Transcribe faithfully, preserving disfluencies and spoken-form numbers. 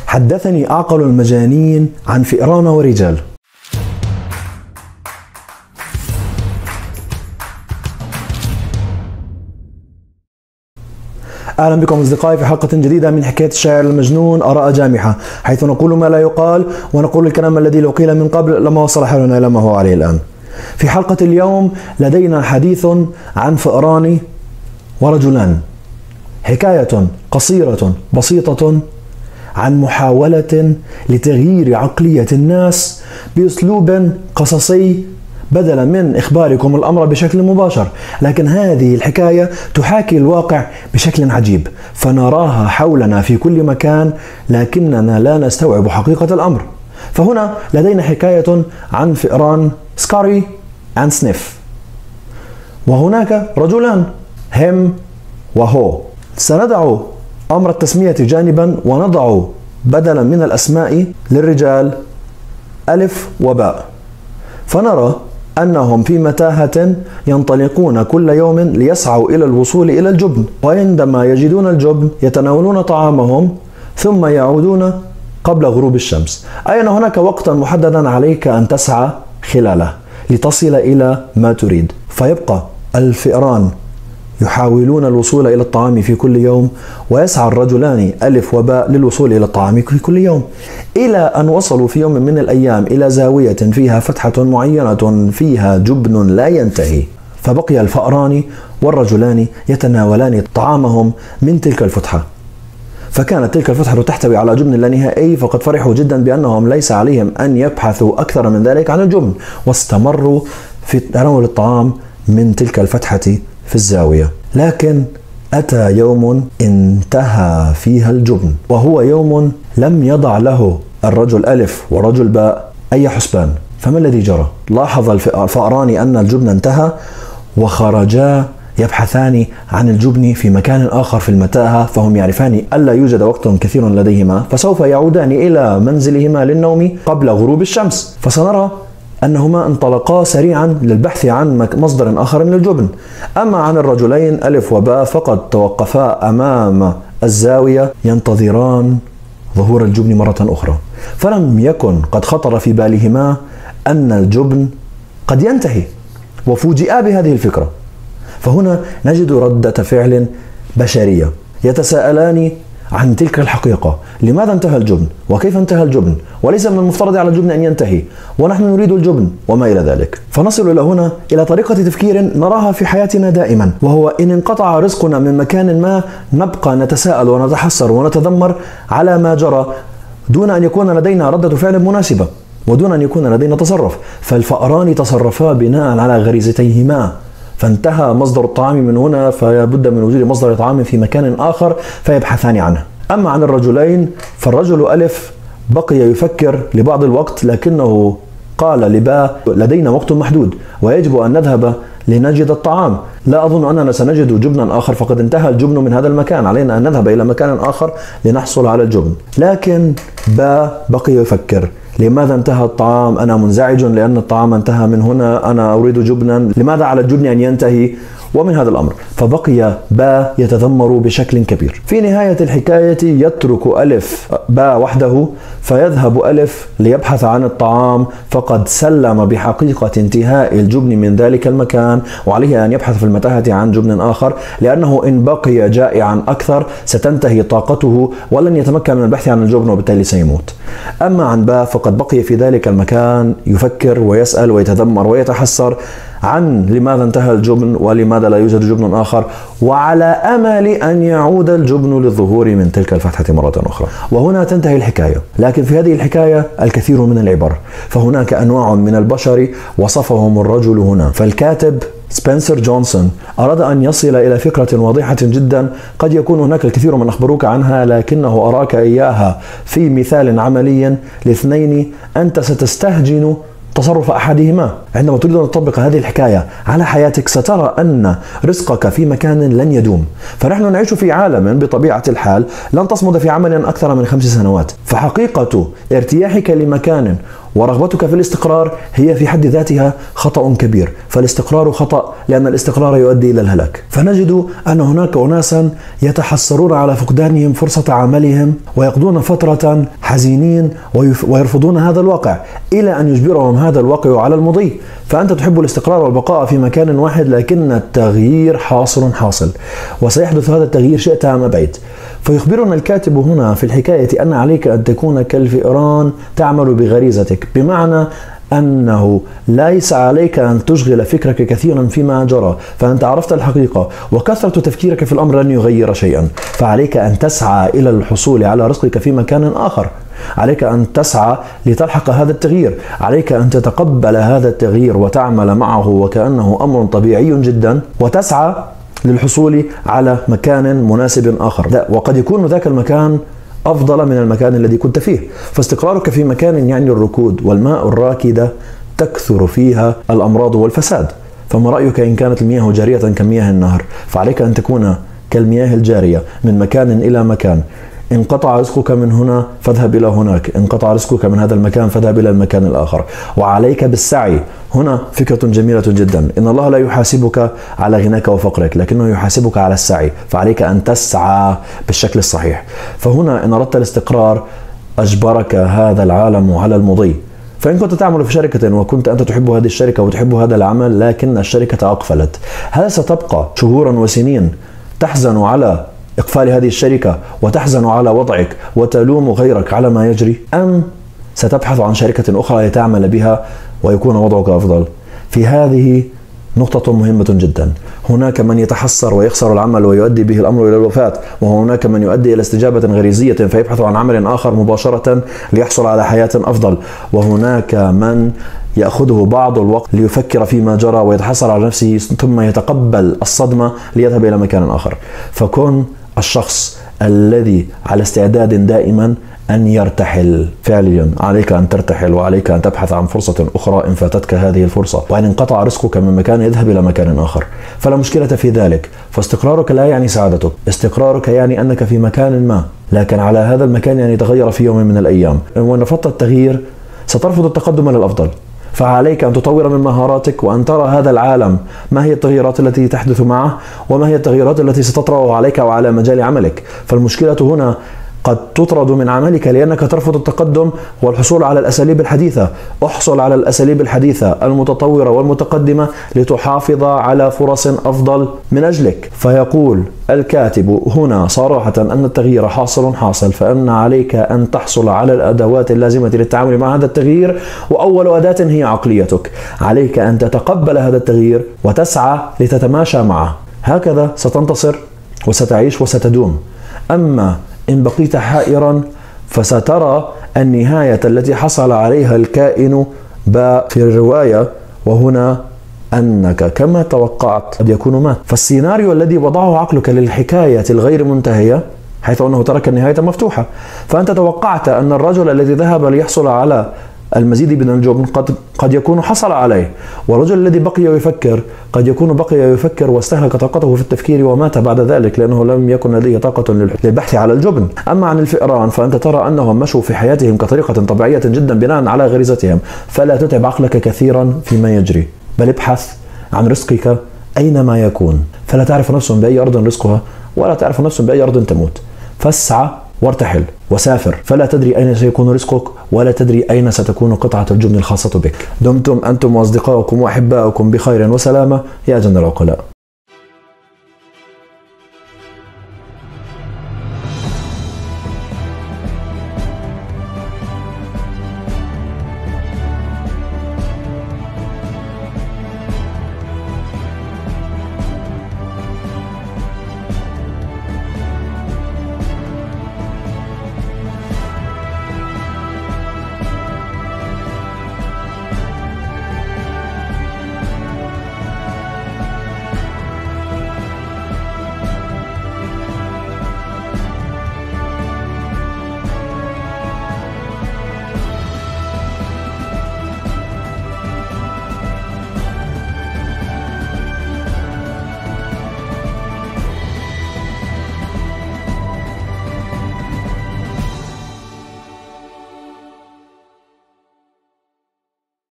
حدثني أعقل المجانين عن فئران ورجال. أهلا بكم أصدقائي في حلقة جديدة من حكاية الشاعر المجنون آراء جامحة، حيث نقول ما لا يقال ونقول الكلام الذي لو قيل من قبل لما وصل حالنا إلى ما هو عليه الآن. في حلقة اليوم لدينا حديث عن فئران ورجلان، حكاية قصيرة بسيطة عن محاولة لتغيير عقلية الناس بأسلوب قصصي بدلا من إخباركم الأمر بشكل مباشر، لكن هذه الحكاية تحاكي الواقع بشكل عجيب، فنراها حولنا في كل مكان لكننا لا نستوعب حقيقة الأمر. فهنا لدينا حكاية عن فئران سكاري and سنيف، وهناك رجلان هم وهو. سندع أمر التسمية جانبا ونضع بدلا من الأسماء للرجال ألف وباء، فنرى أنهم في متاهة ينطلقون كل يوم ليسعوا إلى الوصول إلى الجبن، وعندما يجدون الجبن يتناولون طعامهم ثم يعودون قبل غروب الشمس، أي أن هناك وقتا محددا عليك أن تسعى خلاله لتصل إلى ما تريد. فيبقى الفئران يحاولون الوصول إلى الطعام في كل يوم، ويسعى الرجلان ألف وباء للوصول إلى الطعام في كل يوم، إلى أن وصلوا في يوم من الأيام إلى زاوية فيها فتحة معينة فيها جبن لا ينتهي، فبقي الفأران والرجلان يتناولان طعامهم من تلك الفتحة، فكانت تلك الفتحة تحتوي على جبن لا نهائي، فقد فرحوا جدا بأنهم ليس عليهم أن يبحثوا أكثر من ذلك عن الجبن، واستمروا في تناول الطعام من تلك الفتحة في الزاوية. لكن أتى يوم انتهى فيها الجبن، وهو يوم لم يضع له الرجل ألف ورجل باء أي حسبان. فما الذي جرى؟ لاحظ الفأران أن الجبن انتهى وخرجا يبحثان عن الجبن في مكان آخر في المتاهة، فهم يعرفان ألا يوجد وقت كثير لديهما، فسوف يعودان إلى منزلهما للنوم قبل غروب الشمس. فسنرى أنهما انطلقا سريعا للبحث عن مصدر آخر للجبن. أما عن الرجلين ألف وباء فقد توقفا أمام الزاوية ينتظران ظهور الجبن مرة أخرى، فلم يكن قد خطر في بالهما أن الجبن قد ينتهي، وفوجئا بهذه الفكرة. فهنا نجد ردة فعل بشرية، يتساءلان عن تلك الحقيقة، لماذا انتهى الجبن؟ وكيف انتهى الجبن؟ وليس من المفترض على الجبن أن ينتهي، ونحن نريد الجبن وما إلى ذلك. فنصل إلى هنا إلى طريقة تفكير نراها في حياتنا دائما، وهو إن انقطع رزقنا من مكان ما نبقى نتساءل ونتحسر ونتذمر على ما جرى دون أن يكون لدينا ردة فعل مناسبة ودون أن يكون لدينا تصرف. فالفأران تصرفا بناء على غريزتيهما، فانتهى مصدر الطعام من هنا فلابد من وجود مصدر طعام في مكان آخر فيبحثان عنه. أما عن الرجلين فالرجل ألف بقي يفكر لبعض الوقت، لكنه قال لباء لدينا وقت محدود ويجب أن نذهب لنجد الطعام، لا أظن أننا سنجد جبنا آخر، فقد انتهى الجبن من هذا المكان، علينا أن نذهب إلى مكان آخر لنحصل على الجبن. لكن باء بقي يفكر، لماذا انتهى الطعام؟ أنا منزعج لأن الطعام انتهى من هنا، أنا أريد جبنا، لماذا على الجبن أن ينتهي؟ ومن هذا الأمر فبقي باء يتذمر بشكل كبير. في نهاية الحكاية يترك ألف باء وحده، فيذهب ألف ليبحث عن الطعام، فقد سلم بحقيقة انتهاء الجبن من ذلك المكان، وعليه أن يبحث في المتاهة عن جبن آخر، لأنه إن بقي جائعا أكثر ستنتهي طاقته ولن يتمكن من البحث عن الجبن وبالتالي سيموت. أما عن باء فقد بقي في ذلك المكان يفكر ويسأل ويتذمر ويتحسر عن لماذا انتهى الجبن ولماذا لا يوجد جبن آخر، وعلى أمل أن يعود الجبن للظهور من تلك الفتحة مرة أخرى. وهنا تنتهي الحكاية، لكن في هذه الحكاية الكثير من العبر، فهناك أنواع من البشر وصفهم الرجل هنا. فالكاتب سبنسر جونسون أراد أن يصل إلى فكرة واضحة جدا، قد يكون هناك الكثير من أخبروك عنها لكنه أراك إياها في مثال عملي لاثنين أنت ستستهجن تصرف أحدهما. عندما تريد أن تطبق هذه الحكاية على حياتك سترى أن رزقك في مكان لن يدوم، فنحن نعيش في عالم بطبيعة الحال لن تصمد في عمل أكثر من خمس سنوات، فحقيقة ارتياحك لمكان ورغبتك في الاستقرار هي في حد ذاتها خطأ كبير، فالاستقرار خطأ لأن الاستقرار يؤدي إلى الهلاك. فنجد أن هناك أناسا يتحسرون على فقدانهم فرصة عملهم ويقضون فترة حزينين ويرفضون هذا الواقع إلى أن يجبرهم هذا الواقع على المضي. فأنت تحب الاستقرار والبقاء في مكان واحد، لكن التغيير حاصل حاصل، وسيحدث هذا التغيير شئت أم أبيت. فيخبرنا الكاتب هنا في الحكاية أن عليك أن تكون كالفئران تعمل بغريزتك، بمعنى أنه ليس عليك أن تشغل فكرك كثيرا فيما جرى، فأنت عرفت الحقيقة وكثرة تفكيرك في الأمر لن يغير شيئا. فعليك أن تسعى إلى الحصول على رزقك في مكان آخر، عليك أن تسعى لتلحق هذا التغيير، عليك أن تتقبل هذا التغيير وتعمل معه وكأنه أمر طبيعي جدا، وتسعى للحصول على مكان مناسب آخر، وقد يكون ذاك المكان أفضل من المكان الذي كنت فيه. فاستقرارك في مكان يعني الركود، والماء الراكدة تكثر فيها الأمراض والفساد. فما رأيك إن كانت المياه جارية كمياه النهر؟ فعليك أن تكون كالمياه الجارية من مكان إلى مكان. انقطع رزقك من هنا فاذهب إلى هناك، انقطع رزقك من هذا المكان فاذهب إلى المكان الآخر، وعليك بالسعي. هنا فكرة جميلة جدا، إن الله لا يحاسبك على غناك وفقرك، لكنه يحاسبك على السعي، فعليك أن تسعى بالشكل الصحيح. فهنا إن أردت الاستقرار أجبرك هذا العالم على المضي. فإن كنت تعمل في شركة وكنت أنت تحب هذه الشركة وتحب هذا العمل، لكن الشركة أقفلت، هل ستبقى شهورا وسنين تحزن على إقفال هذه الشركة وتحزن على وضعك وتلوم غيرك على ما يجري، أم ستبحث عن شركة أخرى لتعمل بها ويكون وضعك أفضل؟ في هذه نقطة مهمة جدا. هناك من يتحسر ويخسر العمل ويؤدي به الأمر إلى الوفاة، وهناك من يؤدي إلى استجابة غريزية فيبحث عن عمل آخر مباشرة ليحصل على حياة أفضل، وهناك من يأخذه بعض الوقت ليفكر فيما جرى ويتحسر على نفسه ثم يتقبل الصدمة ليذهب إلى مكان آخر. فكن الشخص الذي على استعداد دائما أن يرتحل فعليا. عليك أن ترتحل وعليك أن تبحث عن فرصة أخرى إن فاتتك هذه الفرصة، وإن انقطع رزقك من مكان اذهب إلى مكان آخر، فلا مشكلة في ذلك. فاستقرارك لا يعني سعادتك، استقرارك يعني أنك في مكان ما، لكن على هذا المكان يعني يتغير في يوم من الأيام. وإن رفضت التغيير سترفض التقدم للأفضل. فعليك أن تطور من مهاراتك وأن ترى هذا العالم ما هي التغييرات التي تحدث معه وما هي التغييرات التي ستطرأ عليك وعلى مجال عملك. فالمشكلة هنا قد تطرد من عملك لأنك ترفض التقدم والحصول على الأساليب الحديثة. احصل على الأساليب الحديثة المتطورة والمتقدمة لتحافظ على فرص أفضل من أجلك. فيقول الكاتب هنا صراحة أن التغيير حاصل حاصل، فأن عليك أن تحصل على الأدوات اللازمة للتعامل مع هذا التغيير، وأول أداة هي عقليتك. عليك أن تتقبل هذا التغيير وتسعى لتتماشى معه، هكذا ستنتصر وستعيش وستدوم. أما إن بقيت حائرا فسترى النهاية التي حصل عليها الكائن باء في الرواية، وهنا أنك كما توقعت قد يكون مات. فالسيناريو الذي وضعه عقلك للحكاية الغير منتهية حيث أنه ترك النهاية مفتوحة، فأنت توقعت أن الرجل الذي ذهب ليحصل على المزيد من الجبن قد قد يكون حصل عليه، والرجل الذي بقي يفكر قد يكون بقي يفكر واستهلك طاقته في التفكير ومات بعد ذلك لأنه لم يكن لديه طاقة للبحث على الجبن. أما عن الفئران فأنت ترى أنهم مشوا في حياتهم كطريقة طبيعية جدا بناء على غريزتهم، فلا تتعب عقلك كثيرا فيما يجري، بل ابحث عن رزقك أينما يكون. فلا تعرف نفس بأي أرض رزقها ولا تعرف نفس بأي أرض تموت. فاسعى وارتحل وسافر، فلا تدري أين سيكون رزقك ولا تدري أين ستكون قطعة الجبن الخاصة بك. دمتم أنتم وأصدقائكم وأحبائكم بخير وسلامة يا جن العقلاء.